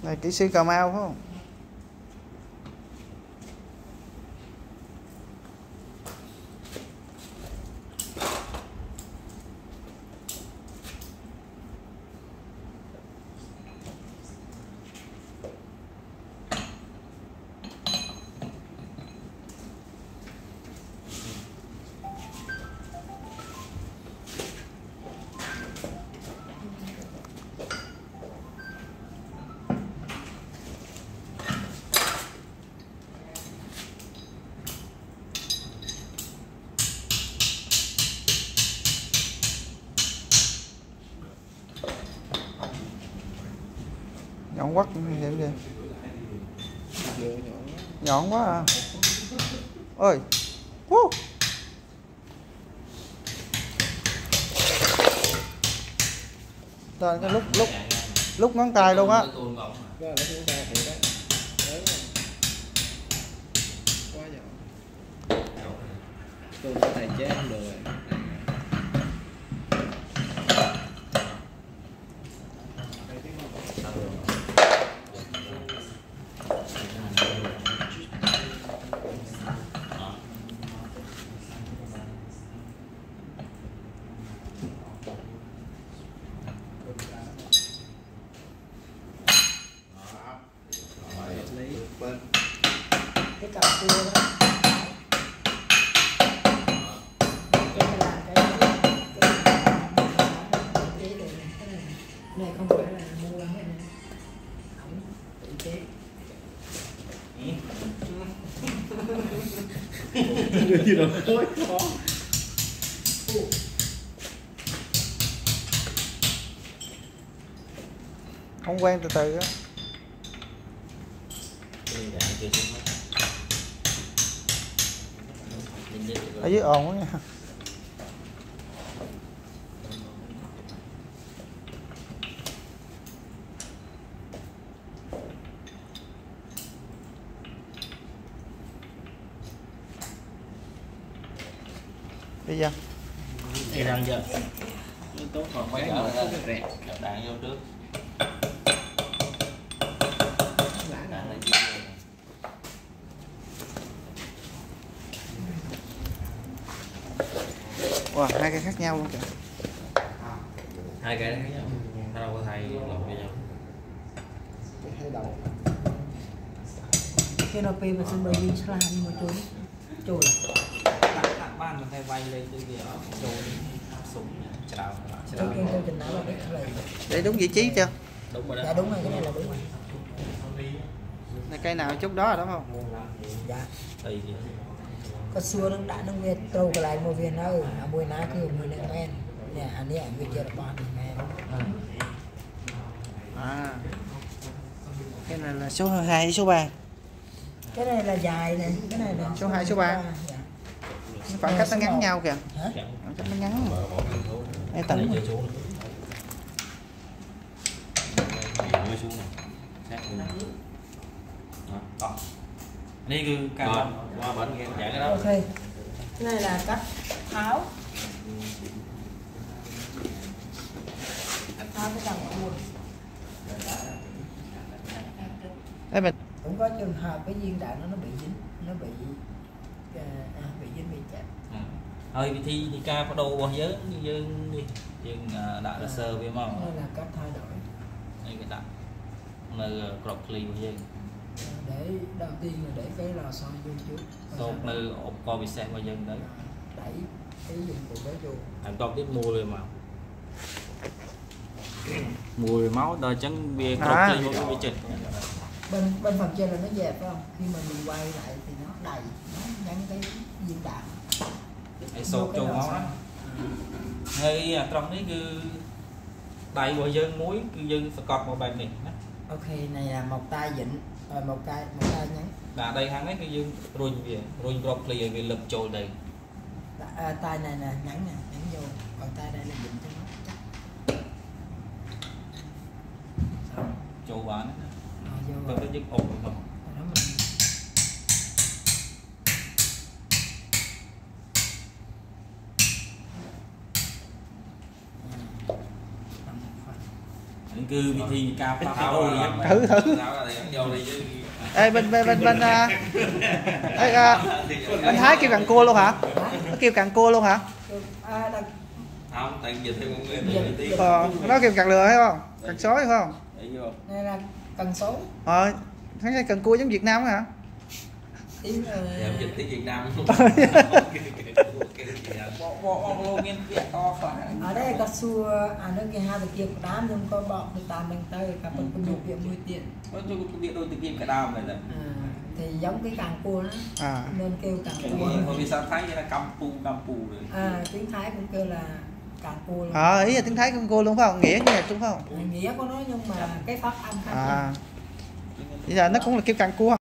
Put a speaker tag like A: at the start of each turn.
A: Này kỹ sư Cà Mau phải không? Nhọn quắt vậy kìa. Nhọn quá à. Ôi. Rồi cái lúc ngón tay luôn á.
B: Tôi có tài chế không được.
C: Cái cặp cua đó. Này không phải là mua lắm này. Không, tự chế.
B: Đưa gì đâu khối khó.
A: Không quen từ từ á. Ở dưới ồn quá nha. Đi ra.
D: Đi răng chưa?
B: Tốt còn mấy
D: Đỡ
B: cái
D: ra.
B: rẹt.
D: Đạn vô trước. Đạn lên trước.
A: Wow, hai cái khác nhau luôn kìa.
D: Hai cái đó khác nhau. Nó đâu có thay lộn với nhau.
B: Hai đầu.
C: Cái nó pin mà xin bởi vì sao nhưng mà trôi
D: Các bạn mình thay vay lên từ kia trôi súng chào.
C: tôi trình nói là biết là
A: Để đúng vị trí chưa?
D: Đúng rồi đó.
C: dạ đúng rồi, cái này là đúng rồi.
A: Này cây nào chút đó rồi đúng không?
C: Dạ
D: Tùy gì.
C: có xua nó đã nó về trâu cái lại một viên ơi à mùi ná cứ mùi này men nè anh ấy người chơi là ba thì men
A: À. Cái này là số 2 số 3.
C: cái này là dài này, cái này là
A: Số 2 số 3.
C: Dạ.
A: Khoảng cách nó ngắn nhau kìa.
C: Hả?
A: Khoảng cách nó ngắn. Đây tận.
D: Rơi xuống. Rơi xuống này. Sát luôn. Đó. Đi cứ cài qua bển dạng cái đó.
C: Ok. Cái này là cắt tháo. Cắt tháo cái đằng cuộn.
A: Đây mình
C: Cũng có trường hợp cái viên đạn nó bị dính, nó bị dính bị chặt.
D: Thôi thì ca có đồ bao giờ dương đi dương đã là sơ với mong
C: Đây là cách thay đổi.
D: đây cái đặt nơi broccoli bao giờ
C: Để đầu tiên là để cái lò xo vô trước.
D: tốt nơi ốp co bị xem bao giờ đấy
C: Đẩy cái dụng cụ đó vô.
D: anh con tiếp mua rồi mà mua rồi máu đòi trắng bia broccoli vô cái chịch
C: Bên phần trên là nó dẹp phải không? Khi mà mình quay lại thì nó đầy, nó nhắn cái viên đạn.
D: hãy sốt cho máu đó hay trong đấy cứ đầy bao giờ muối cứ dân phải cọt một bàn này
C: Ok, này là một tay vịnh rồi một tay nhắn.
D: đã đây hàng ấy cứ dân ruin broccoli vì lực trôi đầy
C: Tay này là nhắn nè, nhắn vô, còn tay đây là vịnh cho nó chắc.
D: trôi bán
C: Vô
D: tôi
C: rồi.
D: có chiếc ốp không
C: Đó mình
D: Đừng cứ vị thi ca phá phá
E: Thử
A: thử.
E: vô đi chứ.
A: Ê, bên anh Thái kêu càng cua luôn hả? Nó kêu càng cua luôn hả?
E: Không, tại dịch theo con người tí.
A: Nó kêu càng lừa hay không? Càng sói phải không?
E: Để vô.
C: Đây là cần số
A: Thấy càng cua giống Việt Nam hả?
C: tiếng
E: Dạ, dịch tiếng Việt Nam.
D: Bộ luôn nghiên viện to phải.
C: ở đây có xua nước kia hai từ kia đám nhưng có bọ từ tam mình tới cả phần công dụng viện nuôi tiền
D: Tôi cái viện đôi từ kim cả đào này là
C: thì giống cái càng cua đó nên kêu càng cua
D: bởi vì sao Thái là cầm pù rồi.
C: tiếng Thái cũng kêu là càng cua luôn.
A: Ý là tiếng Thái con cua luôn phải không? Nghĩa như đúng không?
C: Nghĩa của nó nhưng mà cái phát âm khác.
A: Bây giờ nó cũng là kêu càng cua.